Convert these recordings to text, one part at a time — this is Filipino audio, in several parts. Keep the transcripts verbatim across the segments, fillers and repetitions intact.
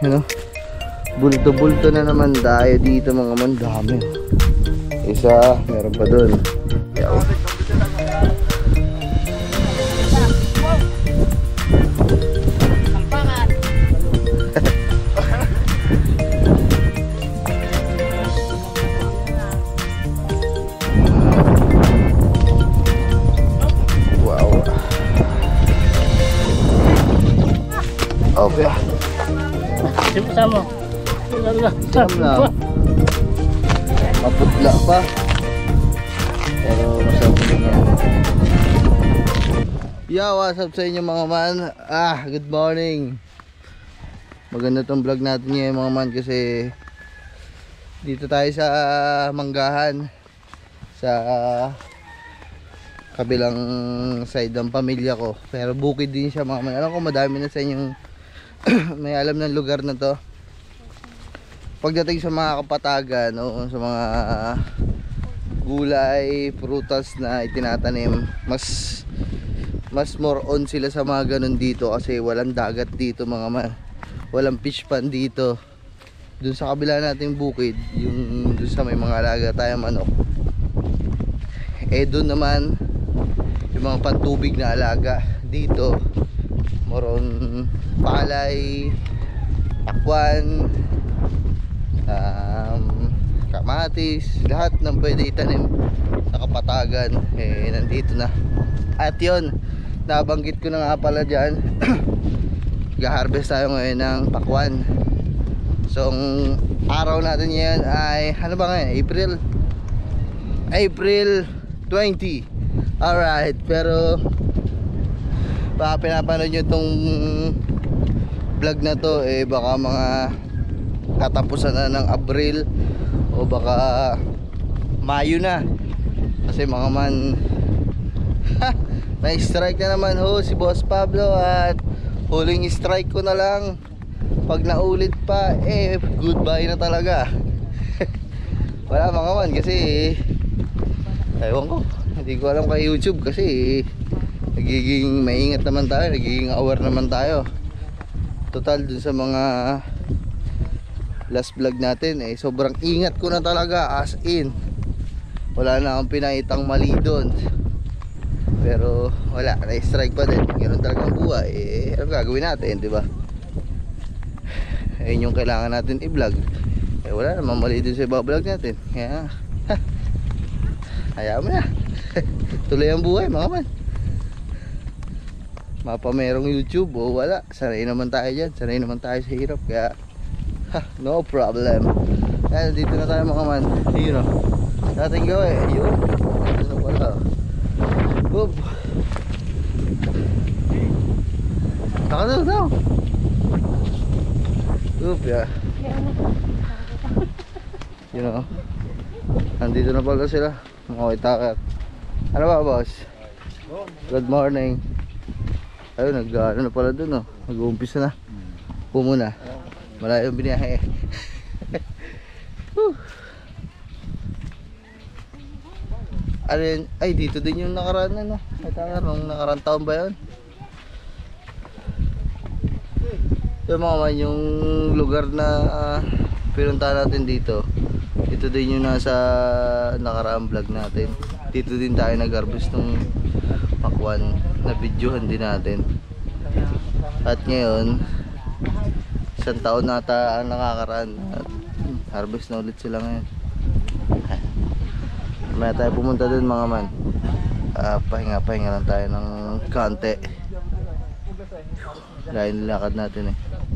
Ano? Bulto-bulto na naman tayo dito mga man. Dami. Isa, meron pa dun. Yaw. Okay. Sino sama? Sam lang. Maputla pa. Pero masarap din yan. Yo, what's up sa inyo mga man? Ah, good morning. Maganda tong vlog natin ngayon mga man kasi dito tayo sa Manggahan, sa kabilang side ng pamilya ko. Pero bukid din siya mga man. Alam ko madami na sa inyong may alam ng lugar na to. Pagdating sa mga kapatagan o sa mga gulay, prutas na itinatanim, mas mas more on sila sa mga ganun dito kasi walang dagat dito mga man. Walang fish pan dito. Dun sa kabila nating bukid, yung dun sa may mga alaga tayong manok, eh dun naman yung mga pantubig na alaga. Dito moron palay, pakwan, um, kamatis, lahat ng pwede itanim sa kapatagan eh nandito na. At yun, nabanggit ko na nga pala dyan. Ga-harvest tayo ngayon ng pakwan. So ang araw natin yan ay ano ba ngayon? April April twenty. Alright, pero baka pinapanood nyo itong vlog na to eh baka mga katapusan na ng Abril o baka Mayo na kasi mga man may strike na naman ho si Boss Pablo at huling strike ko na lang. Pag naulit pa eh goodbye na talaga. Wala mga man kasi ewan ko, hindi ko alam kay YouTube kasi nagiging maingat naman tayo, nagiging aware naman tayo. Total dun sa mga last vlog natin eh sobrang ingat ko na talaga, as in wala na akong pinakitang mali dun. Pero wala, na-strike pa din. Ganun talaga ang buhay eh, ano gagawin natin, di ba? Ayun yung kailangan natin i-vlog. Eh wala namang mali dun sa iba vlog natin. Kaya hayaan mo na. Tuloy ang buhay mga man. Mapamerong YouTube o wala, sanay naman tayo dyan, sanay naman tayo sa hirap, kaya ha, no problem. Kaya dito na tayo mga man. Yun o, dating gawin yun, ano pala boop, nakadal daw boop ya. Yun o, nandito na pala sila mga itakat. Ano ba boss? Good morning. Ayun, nag-ano na pala dun, oh. Nag-uumpisa na. Pumuna. Malayo yung biniyahe. Ay, ay, dito din yung nakaraan na, no? Ay, tanga, nung nakaraan taon ba yun? Yung mga man, yung lugar na uh, pinunta natin dito. Ito din yung nasa nakaraang vlog natin. Dito din tayo nag-harvest ng pakwan na videohan din natin. At ngayon isang taon nata ang nakakaraan at harvest na ulit sila ngayon. May tayo pumunta dun mga man. uh, Pahinga pahinga lang tayo ng kante. Dahil nilakad natin eh.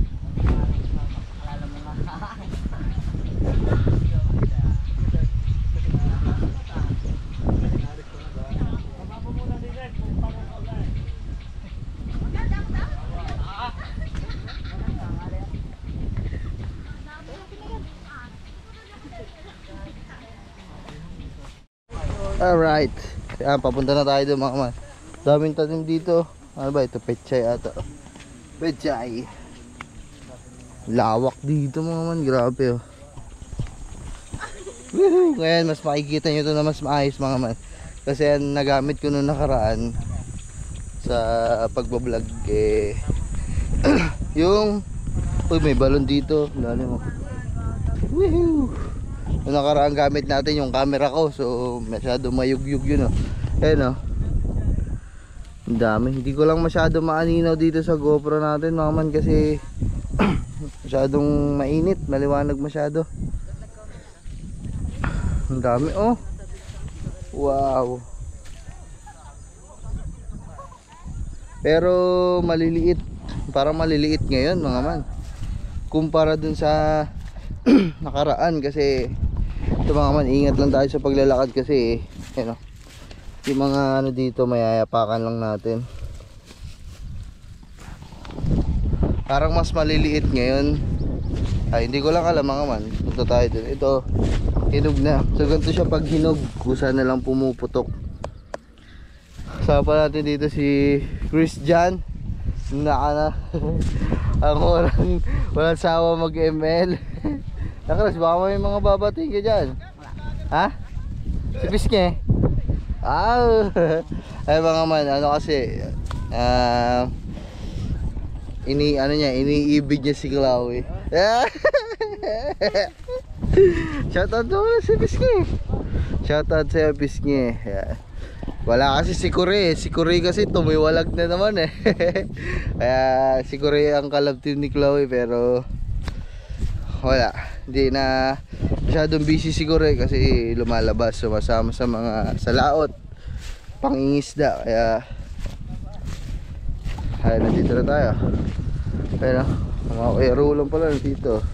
Alright, yan, papunta na tayo doon mga man. Daming tanim dito. Ano ba ito? Pechay ata. Pechay. Lawak dito mga man, grabe oh. Woohoo! Ngayon mas makikita nyo ito na mas maayos mga man. Kasi yan, nagamit ko nung nakaraan sa pagbablog eh yung Uy, may balon dito. Dali mo. Woohoo! Yung nakaraan gamit natin yung camera ko. So, masyado mayugyug yun, oh. Ayan, oh. Ang dami. Hindi ko lang masyado maaninaw dito sa GoPro natin, mga man, kasi masyadong mainit. Maliwanag masyado. Ang dami, oh. Wow. Pero maliliit. Parang maliliit ngayon, mga man. Kumpara dun sa nakaraan, kasi ito, mga man, ingat lang tayo sa paglalakad kasi eh, ano, yung mga ano dito mayayapakan lang natin. Parang mas maliliit ngayon. Ay, hindi ko lang alam, mga man. Punta tayo dun. Ito, hinog na. So ganito siya pag hinog, kusa na lang pumuputok. Kasama natin dito si Christian. Naka na. Ako walang, walang sawa mag-M L. Nakras, baka may mga babating ka dyan. Ha? Si Piske? Ah, ay mga man, ano kasi uh, ini ano niya, iniibig niya si Chloe. Shoutout naman si Piske. Shoutout sa Piske. Yeah. Wala kasi si Kure, si Kure kasi tumiwalag na naman eh. Kaya si Kure ang kalab team ni Chloe, pero wala, hindi na masyadong busy si Kure kasi lumalabas, sumasama sa mga sa laot, pangingisda. Kaya ay, nandito na tayo. Pero mga aero lang pala dito.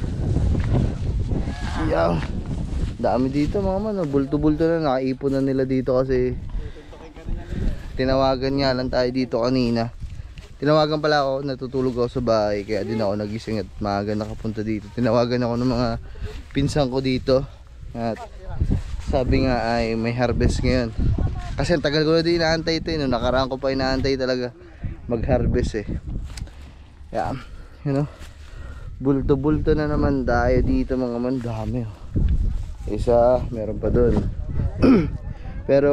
Yaw, dami dito, mga man, bulto-bulto na, nakaipon na nila dito kasi tinawagan nga lang tayo dito kanina. Tinawagan pala ako, natutulog ako sa bahay, kaya din ako nagising at maaga nakapunta dito. Tinawagan ako ng mga pinsan ko dito at sabi nga ay may harvest ngayon. Kasi tagal ko na din inaantay ito eh. Noong nakaraan ko pa inaantay talaga mag-harvest eh. Yeah, you know, bulto-bulto na naman tayo dito, mga man. Dami oh. Isa, meron pa dun. Pero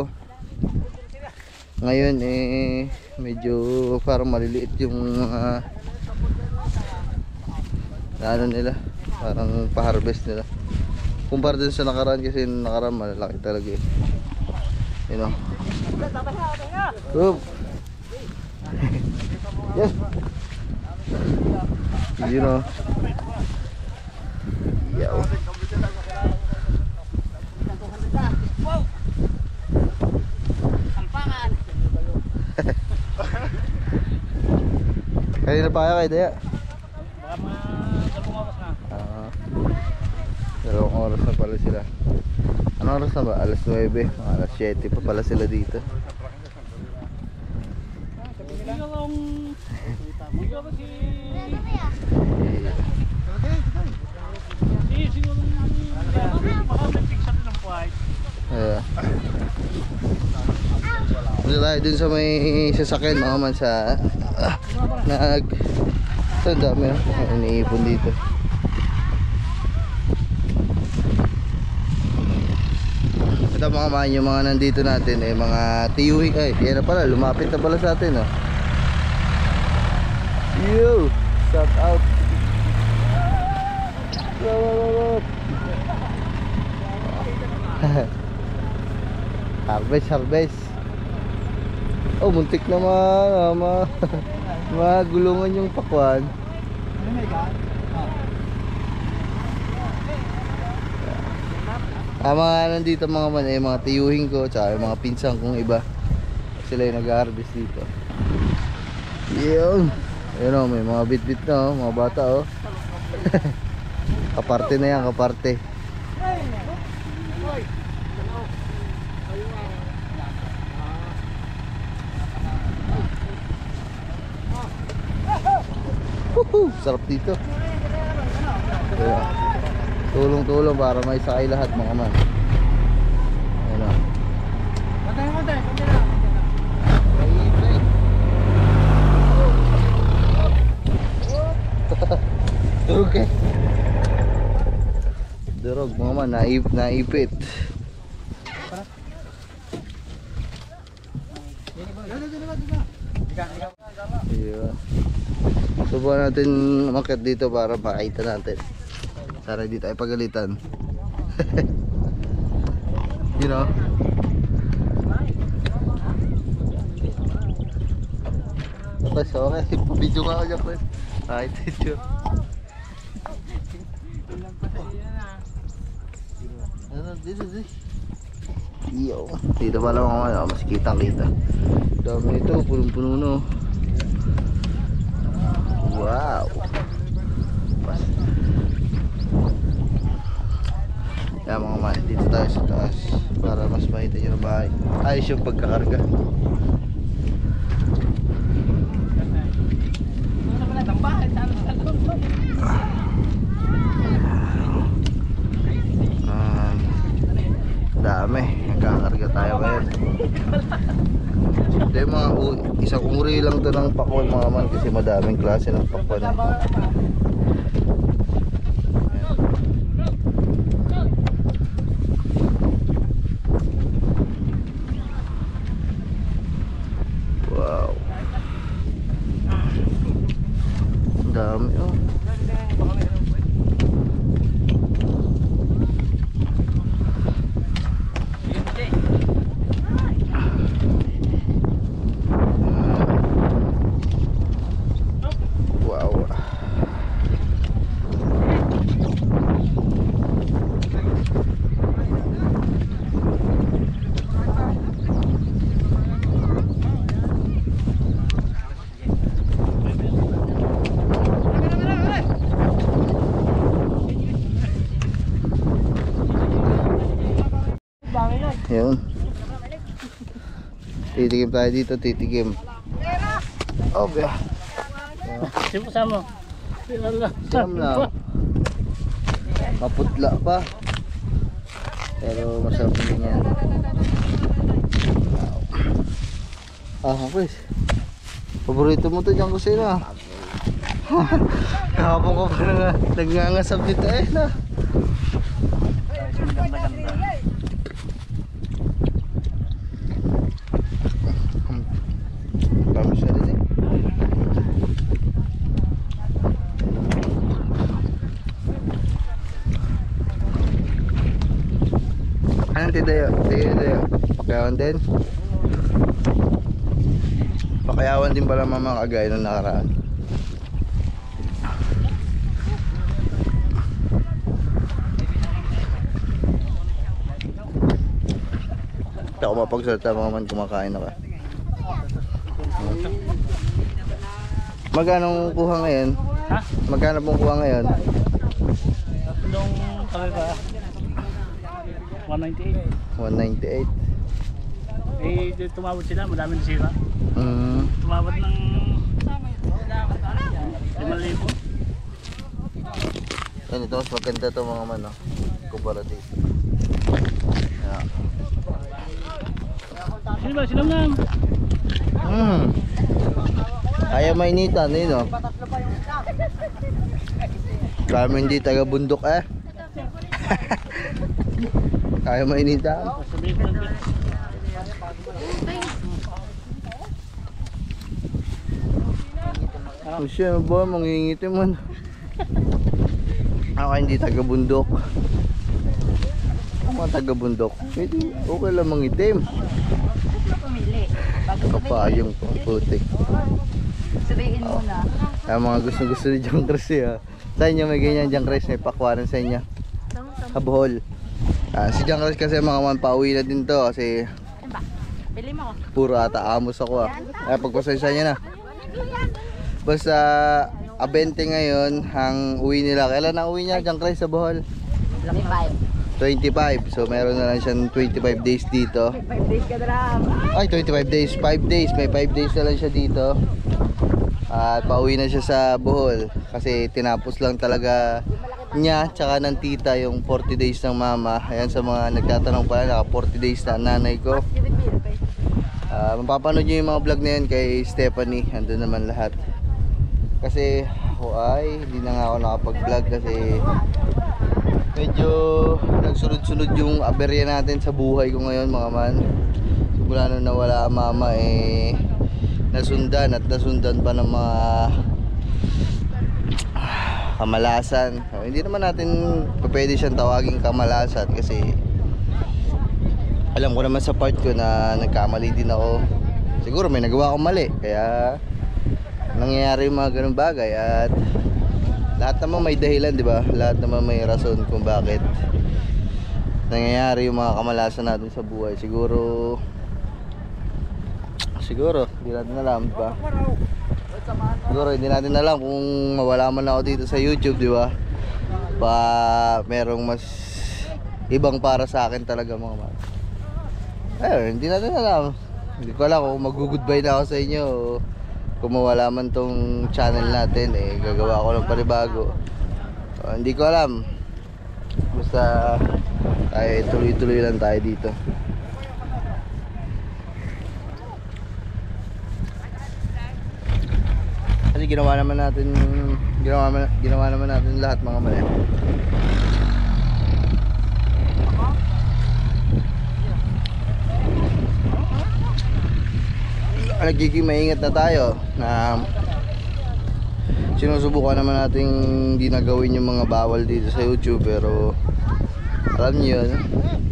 ngayon eh medyo parang maliliit yung mga uh, ano nila, parang pa-harvest nila kumpara dun sa nakaraan, kasi nakaraan malalaki talaga eh, you know. Boom. Yes, you know. Yaw. Kanina pa kayo kay Daya? Baka mga dalawang oras na. Ah, dalawang oras na pala sila. Anong oras na ba? alas nuwebe, mga alas siyete pa pala sila dito. Hindi ka lang... Hindi ka ba si... Si siguro... Baka may fix-up ng white. Yeah. Punta tayo dun sa may sasakyan, mga man, sa ah, nag ito, ang dami oh. Iniipon dito. Ito, mga man, yung mga nandito natin eh, mga tiyuhi. Ay, yan na pala, lumapit na pala sa atin oh. Yo, shout out. Go, go, go, go. Harvest, harvest. Oh, muntik naman, ah, ma magulungan yung pakwan. Ah, mga nandito, mga man, eh, mga tiyuhin ko, tsaka yung mga pinsan kong iba. Sila yung nag-harvest dito. Yun. Ayun oh, may mga bit-bit na oh, mga bata oh. Kaparte na yan, kaparte. Woohoo! Sarap dito. Kaya, tulong-tulong para may sakay lahat, mga man. Ayun o. Durog eh. Durog, mga man. Naip, naipit. Yeah. Subukan natin umakyat dito para makita natin. Sana hindi tayo pagalitan. You know. Okay, so okay. Video ka ako dyan, Chris. Kahit ito. Ano, dito, dito. Yo. Dito pa lang ako, ano, mas kitang kita. Dami nito, punong-puno no. Wow. Kaya mga man, dito tayo sa taas para mas makita nyo na bahay. Ayos yung pagkakarga. Ah, dami, nagkakarga tayo ngayon. Hindi, mga isang uri lang to ng pakwan mga man kasi madaming klase ng pakwan eh. Wow, ang dami oh. Yun. Titikim tayo dito, titikim. Okay. Sino kasama? Siram lang. Maputla pa. Pero masarap din yan. Ah, Chris. Paborito mo to dyan kusina. Kapong ko pa na nagngangasab dito eh na. Anong tidayo? Tidayo, tidayo. Pakayawan din? Pakayawan din pala mga kagaya nung nakaraan. Hindi ako mapagsalita mga man kumakain ako. Magkano kuha ngayon? Ha? Magkano pong kuha ngayon? Tatlong kami ba? one ninety-eight. one ninety-eight. Eh, tumawad sila, madaming sira. Mm. Tumawad ng limang libo. Yan, ito mas maganda ito mga man, no? Kumpara dito. Yeah. Sino ba? Sino lang? Mm. Ayaw mainitan, eh, no? Kami hindi taga bundok eh. Ayaw mainitan. Sabihin ko lang. Oh, siya ba? Mangingitim man. Ako hindi taga bundok. Ang mga taga bundok, hindi, okay lang mangitim. Kapayong putik. Sabihin mo na. Ay, mga gusto gusto ni John Chris eh. Sa inyo may ganyan John Chris, may pakwaran sa inyo. Sa Bohol. Ah, si John Chris kasi mga man pauwi na din to kasi Bili mo. puro ata amos ako ah. Ay, pagpasensya niya na. Basta abente ngayon ang uwi nila. Kailan ang uwi niya John Chris sa Bohol? twenty-five. twenty-five. So meron na lang siyang twenty-five days dito. five days ka na. Ay, twenty-five days. five days. May five days na lang siya dito. At pauwi na siya sa Bohol. Kasi tinapos lang talaga niya tsaka ng tita yung forty days ng mama. Ayan sa mga nagtatanong pala, naka forty days na nanay ko. Uh, mapapanood nyo yung mga vlog na yun kay Stephanie. Andun naman lahat. Kasi ako ay hindi na nga ako nakapag-vlog kasi medyo nagsunod-sunod yung aberya natin sa buhay ko ngayon mga man. Simula nung nawala ang mama eh nasundan at nasundan pa ng mga kamalasan. So, hindi naman natin pwede siyang tawaging kamalasan kasi alam ko naman sa part ko na nagkamali din ako. Siguro may nagawa akong mali kaya nangyayari yung mga ganung bagay. At lahat naman may dahilan, di ba? Lahat naman may rason kung bakit nangyayari yung mga kamalasan natin sa buhay. Siguro Siguro hindi natin alam, di ba? Siguro hindi natin alam kung mawala man ako dito sa YouTube, di ba? Pa merong mas ibang para sa akin talaga, mga man. Eh, hindi natin alam. Hindi ko alam kung mag-goodbye na ako sa inyo o kung mawala man tong channel natin, eh gagawa ko ng panibago. So, hindi ko alam. Basta tayo tuloy-tuloy lang tayo dito. Kasi ginawa naman natin ginawa, ginawa naman natin lahat, mga mali. Nagiging maingat na tayo na sinusubukan naman nating hindi na gawin yung mga bawal dito sa YouTube, pero alam niyo yun,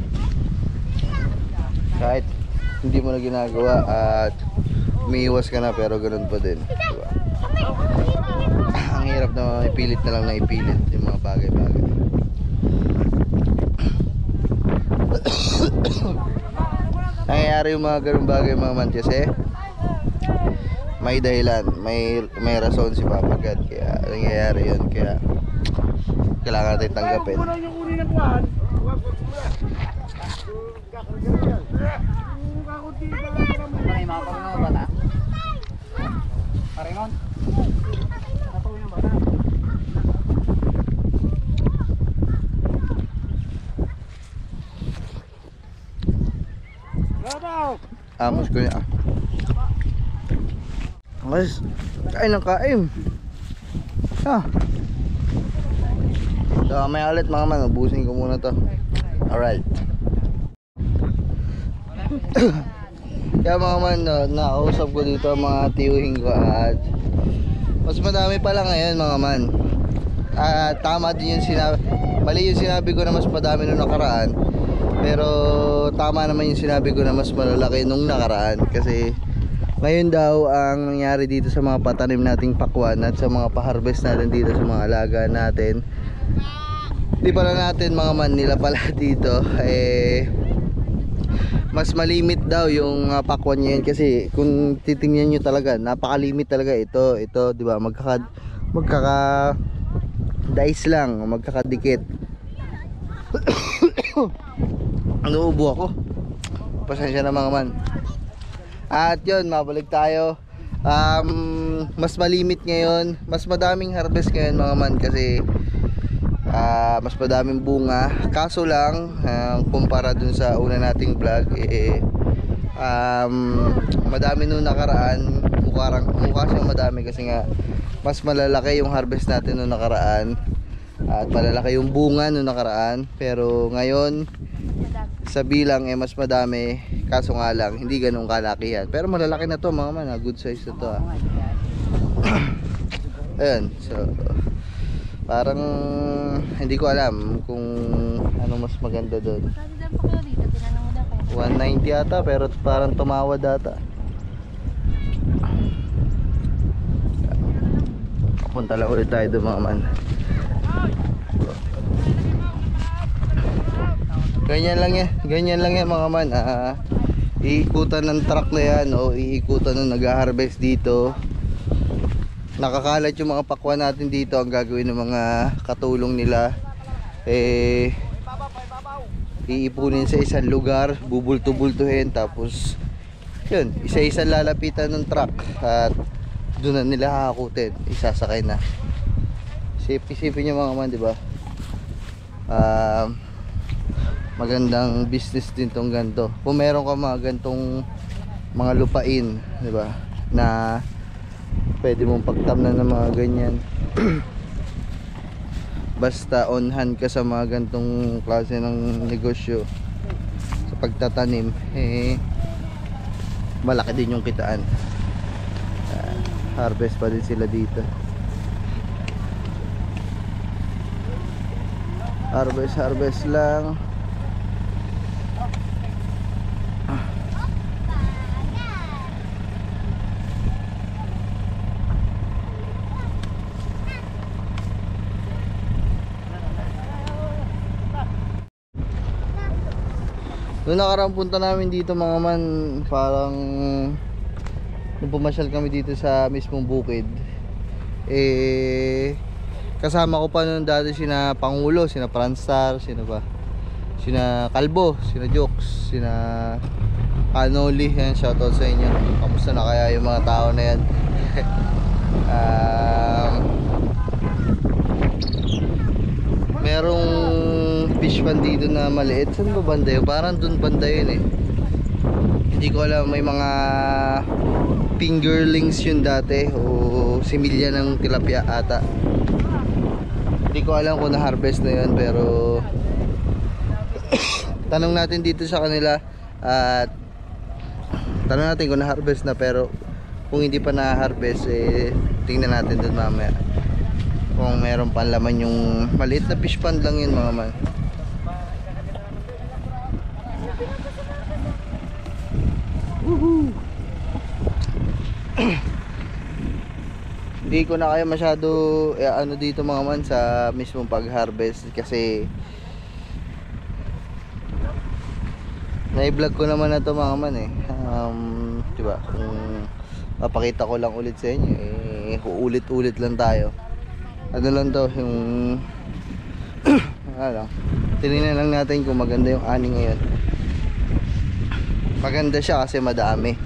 kahit hindi mo na ginagawa at umiiwas ka na, pero ganun pa din, diba? Ang hirap na ipilit na lang na ipilit yung mga bagay-bagay. Nangyayari yung mga ganun bagay, mga man, kasi may dahilan, may may rason si Papa God kaya nangyayari yun, kaya kailangan natin tanggapin. Maray mga Panginoon bata. Paringon. Natuloy ng bata. Amos ko niya. Guys, kain ng kain. Ah. So, may ulit, mga man, ubusin ko muna to. Alright. Kaya mga man, no, nakausap ko dito ang mga tiyuhin ko at mas madami pala ngayon, mga man. At tama din yung sinabi, mali yung sinabi ko na mas madami nung nakaraan, pero tama naman yung sinabi ko na mas malalaki nung nakaraan. Kasi ngayon daw ang nangyari dito sa mga patanim nating pakwan at sa mga pa-harvest natin dito sa mga alaga natin, di pala natin, mga man, nila pala dito eh mas malimit daw yung uh, pakwan niya. Kasi kung titingnan nyo talaga, napakalimit talaga ito. Ito, di ba, magkaka magkaka dice lang, magkakadikit. Nauubo ako, pasensya na, mga man. At yun, mabalik tayo. um, Mas malimit ngayon, mas madaming harvest ngayon, mga man, kasi uh, mas madaming bunga. Kaso lang, uh, kumpara dun sa una nating vlog, eh, um, madami nung nakaraan. Mukha, mukha siyang madami kasi nga mas malalaki yung harvest natin nung nakaraan at malalaki yung bunga nung nakaraan. Pero ngayon sa bilang eh mas madami, kaso nga lang hindi ganun kalakihan. Pero malalaki na to, mga man, good size na to, ah. Ayun, so parang hindi ko alam kung ano mas maganda doon. one ninety ata, pero parang tumawad ata. Punta lang ulit tayo doon, mga man. Ganyan lang yan, ganyan lang yan, mga man. Ah, iikutan ng truck na yan, o iikutan ng nag-harvest dito. Nakakalat yung mga pakwan natin dito. Ang gagawin ng mga katulong nila, eh iipunin sa isang lugar, bubulto-bultuhin, tapos yun, isa-isa lalapitan ng truck at doon na nila hakutin, isasakay na. Isip-isipin nyo, mga man, diba? Ah, magandang business din tong ganito. Kung meron ka mga gantong mga lupain, di ba, na pwede mong pagtamnan ng mga ganyan. Basta on hand ka sa mga gantong klase ng negosyo sa pagtatanim, eh malaki din yung kitaan. Uh, harvest pa din sila dito. Harvest, harvest lang. Noong nakaraang punta namin dito mga man, parang nung pumasyal kami dito sa mismong bukid, eh kasama ko pa noon dati sina Pangulo, sina Franstar, sina ba? Sina Kalbo, sina Jokes, sina Anoli. Yan, shoutout sa inyo. Kamusta na kaya yung mga tao na yan? um, merong fish pan dito na maliit. Saan ba banda yun? Parang dun banda yun eh. Hindi ko alam, may mga fingerlings yun dati o similya ng tilapia ata. Hindi ko alam kung na-harvest na yun, pero tanong natin dito sa kanila at tanong natin kung na-harvest na, pero kung hindi pa na-harvest eh tingnan natin dun mamaya kung meron pang laman yung maliit na fish pond lang yun mga man. Woohoo! Hindi ko na kaya masyado eh, ano dito mga man sa mismong pag-harvest kasi na-vlog ko naman na to mga man eh. Um, diba? Kung papakita ko lang ulit sa inyo eh, uulit-ulit lang tayo. Ano lang to, yung ano, tinignan lang natin kung maganda yung ani ngayon. Maganda siya kasi madami,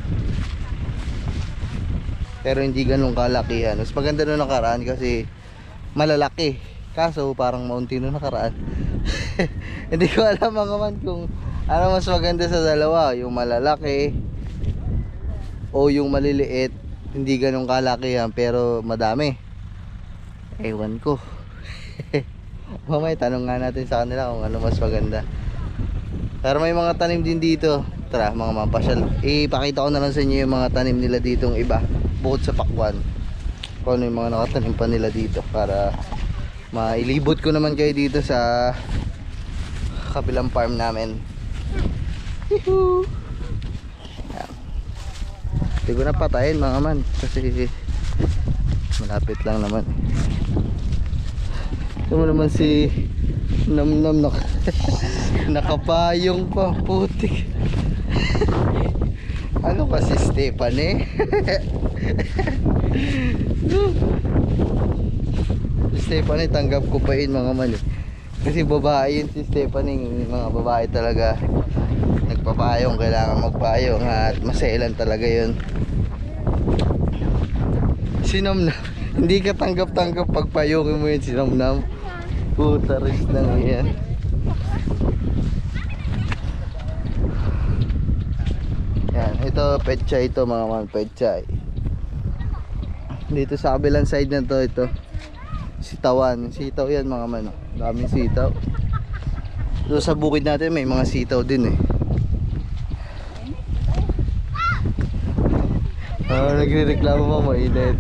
pero hindi ganun kalakihan. Mas maganda nung nakaraan kasi malalaki, kaso parang maunti nung nakaraan. Hindi ko alam mga man kung ano mas maganda sa dalawa, yung malalaki o yung maliliit. Hindi ganun kalakihan pero madami. Ewan ko. Mamaya tanong nga natin sa kanila kung ano mas maganda. Pero may mga tanim din dito. Tara mga mampasyal, ipakita ko na lang sa inyo yung mga tanim nila ditong iba bukod sa pakwan, kung ano yung mga nakatanim pa nila dito, para mailibot ko naman kayo dito sa kabilang farm namin. Yuhuu! Hindi ko na patayin mga man kasi malapit lang naman. Ito mo naman si Nam-Nam nak nakapayong pa, putik. Ano pa si Stephanie? Si Stephanie tanggap ko pa yun mga man eh. Kasi babae yun si Stephanie. Mga babae talaga nagpapayong, kailangan magpayong at maselan talaga yun. Si Nam-Nam, hindi ka tanggap-tanggap pagpayongin mo yun si Nam-Nam. Puta rin lang yan. Yan, ito petchay ito mga man, petchay. Dito sa kabilang side na to, ito sitawan, sitaw yan mga man. Daming sitaw. Dito sa bukid natin may mga sitaw din eh. Ah, nagre-reklamo mo, mainit.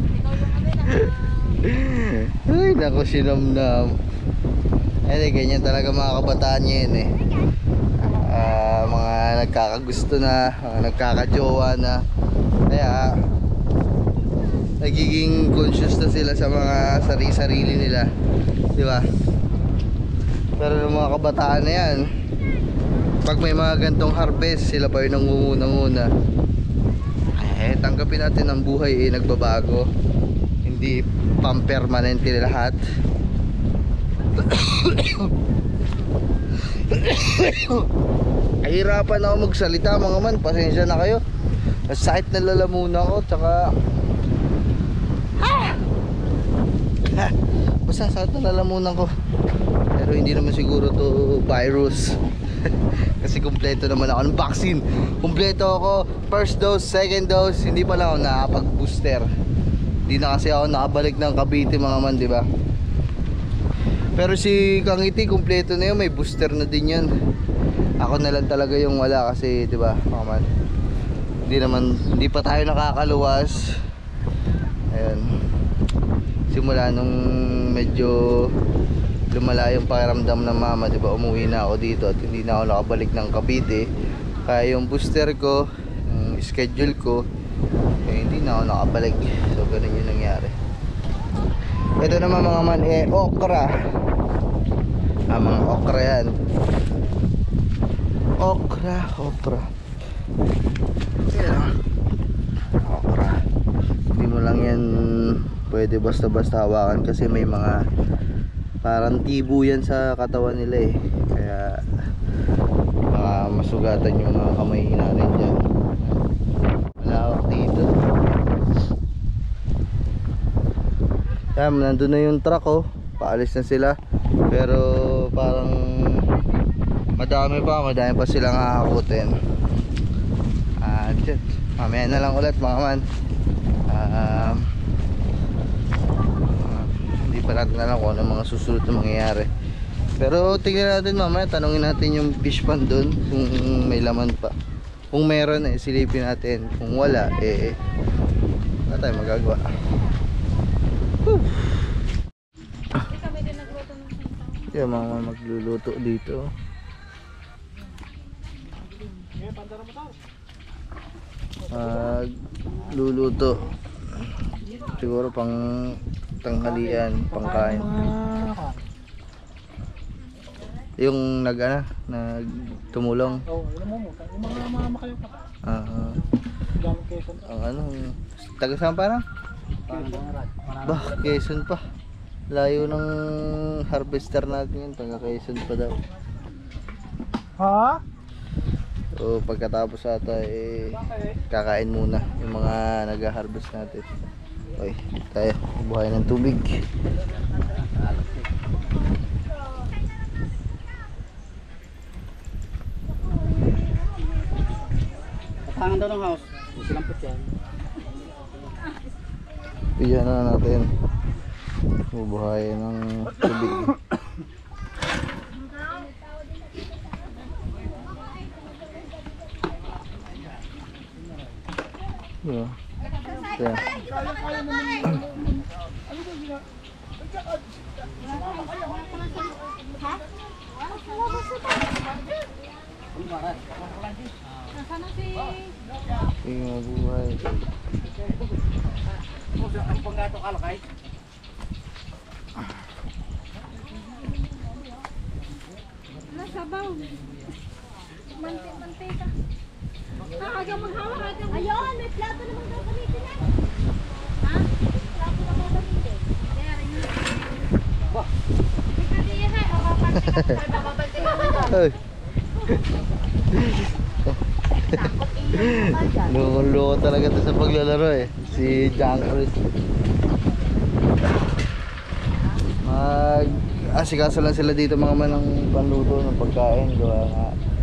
Ay, naku si Nam-Nam. Ay, ganyan talaga mga kabataan niya yun eh. Uh, mga nagkakagusto na, mga nagkakajowa na, kaya nagiging conscious na sila sa mga sarili-sarili nila, di ba? Pero ng mga kabataan na yan, pag may mga gantong harvest, sila pa yung nangunguna-nguna. Eh, tanggapin natin ang buhay eh, nagbabago, hindi pampermanente lahat. Kahirapan ako magsalita mga man, pasensya na kayo. Sakit na lalamunan ko, tsaka ah! Basta sakit na lalamunan ko. Pero hindi naman siguro to virus. Kasi kumpleto naman ako ng vaccine. Kumpleto ako, first dose, second dose. Hindi pa lang ako nakapag-booster. Hindi na kasi ako nakabalik ng Cavite mga man, di ba? Pero si Kangiti kumpleto na yun, may booster na din yun. Ako na lang talaga yung wala kasi, di ba, mga man, hindi naman, hindi pa tayo nakakaluwas. Ayun. Simula nung medyo lumala yung pakiramdam ng mama, di ba? Umuwi na ako dito at hindi na ako nakabalik ng Cavite. Kaya yung booster ko, yung schedule ko, eh, hindi na ako nakabalik. So ganun yung nangyari. Ito naman mga man, eh, okra. Ah, mga okra yan. Okra, okra. Yan. Okra. Hindi mo lang yan pwede basta-basta hawakan kasi may mga parang tibo yan sa katawan nila eh. Kaya baka masugatan yung mga kamay natin dyan. Malawak dito. Yan, nandun na yung truck oh. Paalis na sila. Pero parang madami pa, madami pa silang hahakutin. Ah, uh, mamaya na lang ulit mga man. Ah, uh, hindi pa natin alam kung ano mga susunod na mangyayari. Pero tingnan natin mamaya, tanungin natin yung fish pan doon kung may laman pa. Kung meron eh, silipin natin. Kung wala eh, wala tayong magagawa. Whew. Yung mga magluluto dito. Magluluto siguro pang tanghalian, pangkain. Yung nag ano, nag tumulong. Oo, alam mo mo, yung mga mama kayo pa. Ah, Gamit Quezon. ang ano, taga saan pa na? Bah, Quezon pa. Layo ng harvester natin yun, taga Quezon pa daw. Ha? So pagkatapos ata eh kakain muna yung mga nag-harvest natin. Okay, tayo buhay ng tubig. Patangan daw ng house. Silang put yan. Bigyan na natin. Bubuhay ng tubig. Yeah. Yeah. Sige, buhay. Ang panggato kalakay. Nasabaw. Mantik-mantika. Kakaga maghawak at yung... Ayun, may plato naman daw gamitin yan. Ha? Plato naman gamitin. Kaya rin yun. Bah. Ikaw di yan ay. O, kapantik ka. Kapantik ka naman. Ay. Takot iyo ka dyan. Loko-loko talaga to sa paglalaro eh. Si John Cruz. Mag... asikaso lang sila dito mga man ng panluto ng pagkain. Gawa nga.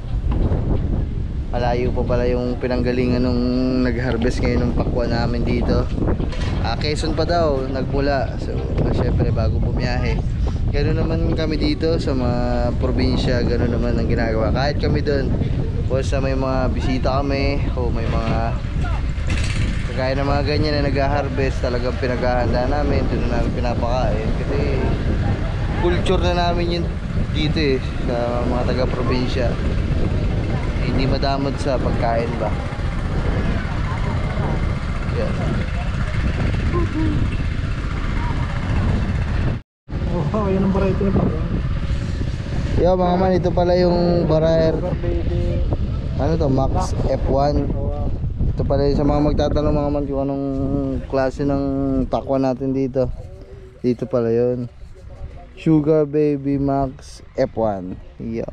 Malayo pa pala yung pinanggalingan nung nag-harvest ngayon ng pakwa namin dito. Ah, Quezon pa daw, nagmula. So, syempre bago bumiyahe. Ganoon naman kami dito sa mga probinsya, ganoon naman ang ginagawa. Kahit kami doon, once na may mga bisita kami, o may mga kagaya ng mga ganyan na nag-harvest, talagang pinaghahanda namin, doon na namin pinapakain. Kasi culture na namin yun dito eh, sa mga taga-probinsya. Hindi madamot sa pagkain ba. Yan. Oh, yan ang variety na ba? Yo mga man, ito pala yung Barrier. Ano to? Max F one. Ito pala yung sa mga magtatanong mga man kung anong klase ng takwa natin dito. Dito pala yun. Sugar Baby Max F one. Yo.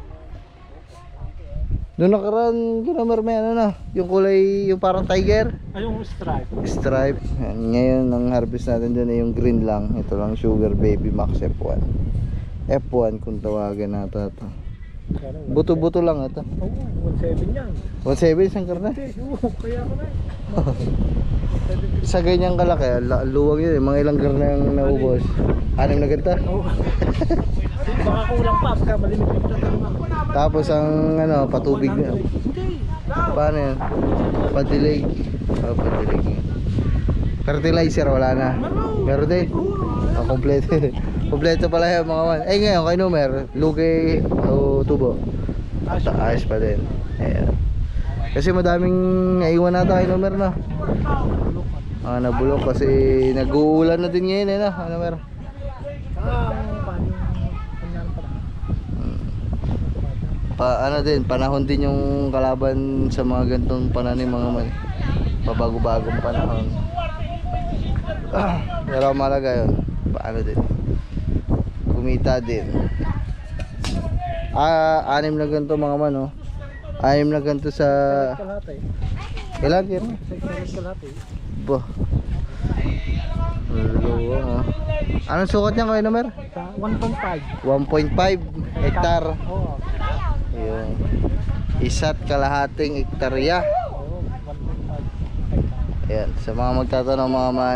Noong nakaraan, ginamer may ano na, yung kulay, yung parang tiger. Ay, yung stripe. Stripe. Yan, ngayon, ang harvest natin dun ay yung green lang. Ito lang, Sugar Baby Max F one. F one kung tawagan nata ito. Buto-buto lang ito. Oo, one seven yan. one seven isang karna. Oo, kaya ako na eh. Sa ganyang kalaki, la- luwag yun eh. Mga ilang karna yung naubos. Anim na ganda. Oo. Baka kulang pa, pagka malimit yung tatanong. Tapos ang ano, patubig na. Hindi. Paano yan? Patilig. Oh, patilig. Fertilizer wala na. Meron din. Ang kompleto. Kompleto pala yung mga man. Eh ngayon kay Numer, lugi o tubo. At ayos pa din. Ayan. Kasi madaming naiwan nata kay Numer na. Ah, nabulok kasi nag-uulan na din ngayon eh na. Ano meron? Pa ano din, panahon din yung kalaban sa mga gantong pananim mga man. Pabago-bagong panahon. Ah, pero malaga yun. Paano din? Kumita din. Ah, anim na ganito mga man, oh. Anim na ganito sa... Ilan yun? Bo. Luwa, oh. Anong sukat niya kayo number? one point five. one point five hektar. Oo. Ayun. Isa't kalahating hektarya. Oo, one point five hectare. Ayan, sa mga magtatanong mga man,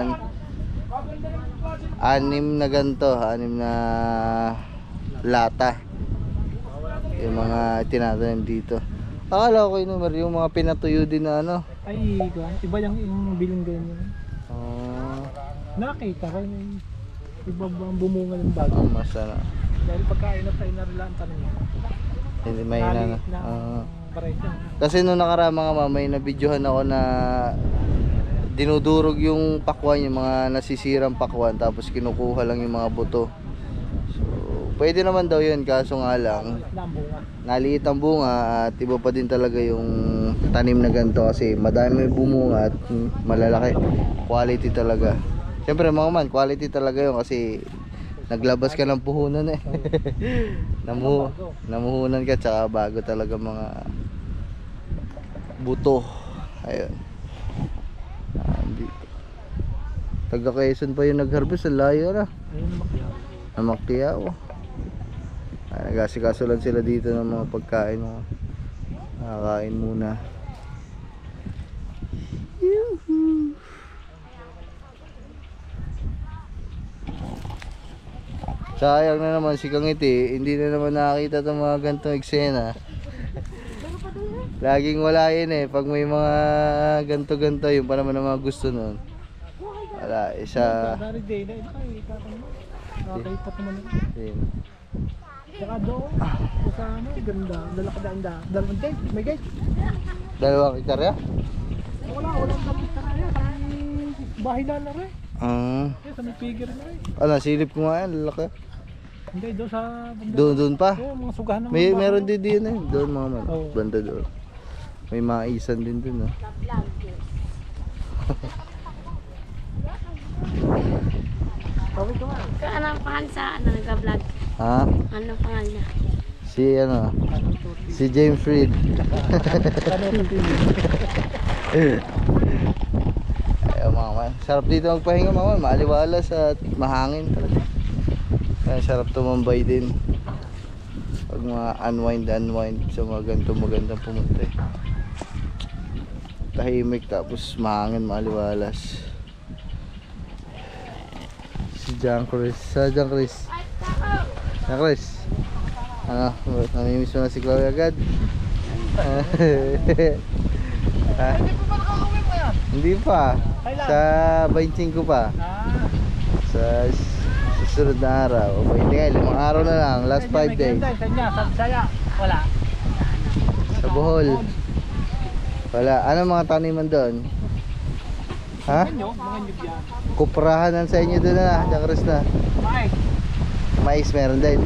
anim na ganito, anim na lata yung mga tinatanim dito. Akala ko yung numero, yung mga pinatuyo din na ano. Ay, iba yung, yung biling ganyan. Oh, Nakita ko yung iba bang bumunga ng bago. ang masana. Dahil pagkain na tayo narila ang tanong niya. Hindi may na. na Ah. presyo. Kasi nung nakaraan mga mamay, nabidyohan ako na dinudurog yung pakwan, yung mga nasisirang pakwan, tapos kinukuha lang yung mga buto. So, pwede naman daw yun, kaso nga lang Lambunga. naliit ang bunga at iba pa din talaga yung tanim na ganito kasi madami bumunga at mm, malalaki. Quality talaga. Siyempre mga man, quality talaga yun kasi naglabas ka ng puhunan eh. Namu namuhunan ka tsaka bago talaga mga buto. Ayun. Ah, dito. Taga Quezon pa yung nag-harvest, ang layo na. Ayun makyaw. Namaktiyaw. Ah, nagasikaso lang sila dito ng mga pagkain mo. Nakakain muna. Yuhu. Sayang na naman si Kangiti, hindi na naman nakakita itong mga gantong eksena. Laging wala yun eh, pag may mga ganto-ganto, yung pa naman ang mga gusto nun. Wala, isa... Dari day na, ito kayo, ikatan mo. Nakakaipat naman ito. Yun. Saka doon, sa ano, ganda, lalaki na anda. Dalawang gate, may gate. Dalawang hektarya? Wala, walang kapit na kaya. Bahay na na rin. Ah, Yes, may figure na rin. ano, silip ko nga yan, lalaki. Hindi, doon sa banda. Doon, doon pa? Oo, mga sugahan ng May, mga meron bahay. din din eh, doon mga man, Oo. banda doon. May maisan din doon ah. Sabi ko nga. Ano ang pangalan sa ano nag-vlog? Ha? Ano ang pangalan niya? Si ano, si James Reed. Ayun mga man, sarap dito magpahinga mga man, maaliwalas at mahangin talaga. Kaya sarap tumambay din. Pag mga unwind unwind sa mga ganito magandang pumunta eh. Tahimik tapos mahangin, maaliwalas. Si John Chris, sa John Chris. John Chris. Ano, namimiss mo na si Chloe agad? Ha? Hindi pa ba nakakawin mo yan? Hindi pa. Kailan? Sa twenty-five pa. Ah. Sa susunod na araw. O hindi nga, limang araw na lang. Last five days. Sa inyo, sa Bisaya, wala. Sa Bohol. Wala. Ano mga taniman doon? Ha? Inyo, mga nyug yan. Kuprahanan sa inyo doon na. John Chris na. Mike. Mais meron din.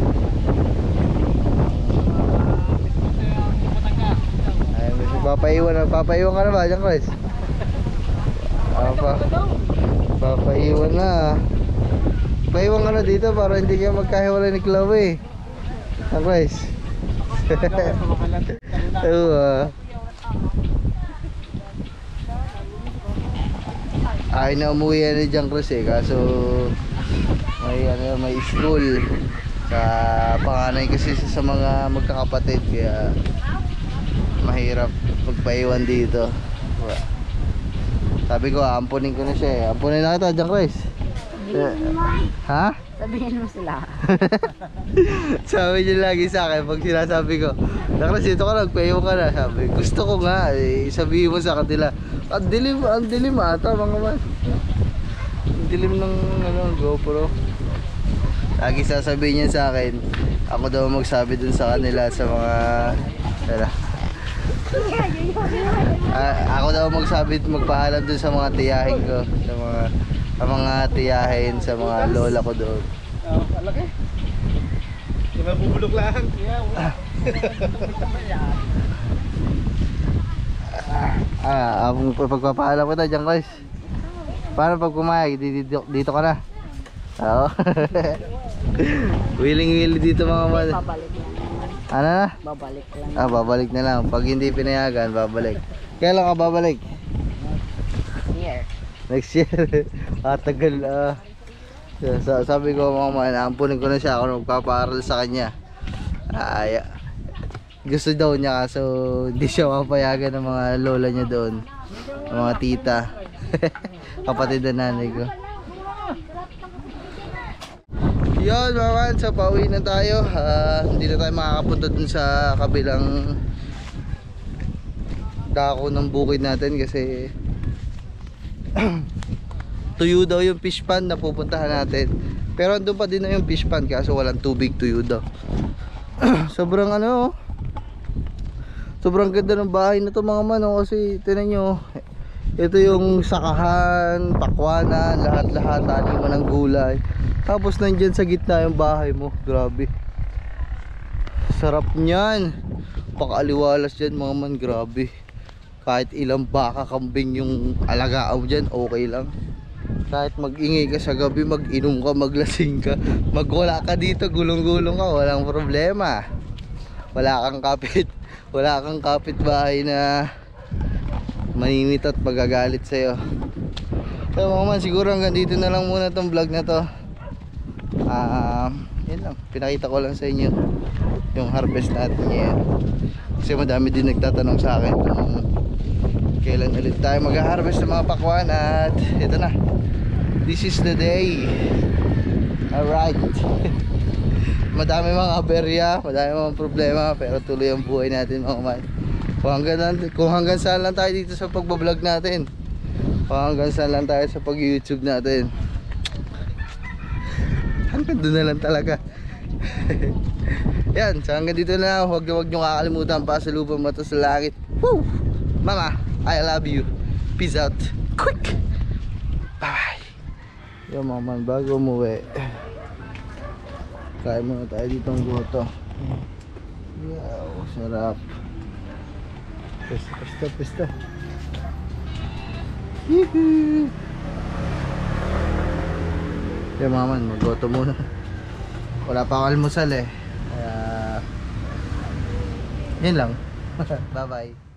Ay, may papaiwan na. Papaiwan ka na ba, John Chris? Papa, papaiwan na. Paiwan ka na dito para hindi kayo magkahiwalay ni Chloe. John Chris. Oo ah. Ay na umuwi yan ni John Chris eh. Kaso may ano, may school sa panganay kasi siya sa mga magkakapatid kaya mahirap magpaiwan dito. Diba? Sabi ko ampunin ko na siya eh. Ampunin na kita John Chris. Eh, ha? Sabihin mo sila. Sabi niya lagi sa akin pag sinasabi ko, Nakras dito ka nagpaiwan ka na. Sabi gusto ko nga eh, sabihin mo sa kanila. Ang dilim, ang dilim ata mga man. Ang dilim ng ano, GoPro. Lagi sasabihin niya sa akin, ako daw magsabi dun sa kanila sa mga tara. Ah, ako daw magsabi magpaalam dun sa mga tiyahin ko, sa mga sa mga tiyahin, sa mga lola ko doon. Oh, alaki. Di ba bubulok lang? Ah, ang pagpapaalam ko na dyan guys. Paano pag kumayag, dito, dito ka na. Oo. Willing willing dito mga man. Babalik lang. Ano na? Babalik lang. Ah, babalik na lang. Pag hindi pinayagan, babalik. Kailan ka babalik? Here. Next year. Ah, tagal. Ah. Sa- sabi ko mga man, ampunin ko na siya ako magpapaaral sa kanya. Ah, ay, gusto daw niya kaso hindi siya mapayagan ng mga lola niya doon. Ng mga tita. Kapatid na nanay ko. Yun mga man, so pauwi na tayo. Ah, hindi na tayo makakapunta dun sa kabilang dako ng bukid natin kasi tuyo daw yung fish pond na pupuntahan natin. Pero andun pa din na yung fish pond kaso walang tubig, tuyo daw. Sobrang ano, sobrang ganda ng bahay na to mga man, oh, kasi tinan nyo, ito yung sakahan, pakwanan, lahat-lahat, taniman ng gulay. Tapos nandyan sa gitna yung bahay mo. Grabe, sarap nyan. Pakaaliwalas dyan mga man, grabe. Kahit ilang baka, kambing yung alagaan mo dyan, okay lang. Kahit mag-ingay ka sa gabi, mag-inom ka, maglasing ka, magwala ka dito, gulong-gulong ka, walang problema. Wala kang kapit, wala kang kapitbahay na maninit at magagalit sa'yo. So mga man, siguro hanggang dito na lang muna tong vlog na to. Ah, uh, yun lang, pinakita ko lang sa inyo yung harvest natin ngayon. Kasi madami din nagtatanong sa akin kung kailan ulit tayo mag-harvest ng mga pakwan. At ito na, this is the day. Alright. Madami mga aberya, madami mga problema, pero tuloy ang buhay natin mga man. Kung hanggang, lang, kung hanggang saan lang tayo dito sa pagbablog natin, kung hanggang saan lang tayo sa pag-YouTube natin, hanggang doon na lang talaga. Yan, so hanggang dito na. Huwag na huwag nyo kakalimutan pa sa lupang mata sa langit. Woo! Mama, I love you. Peace out. Quick! Bye! Yung mga man, bago umuwi, kain muna tayo ditong goto. Wow, sarap. Pesta, pesta, pesta. Yee-hoo! Yung mga man, maggoto muna. Wala pa akong almusal eh. Kaya yun lang. Bye bye.